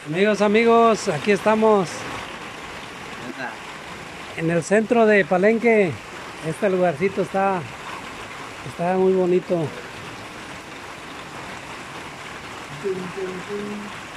Amigos, aquí estamos en el centro de Palenque. Este lugarcito está muy bonito.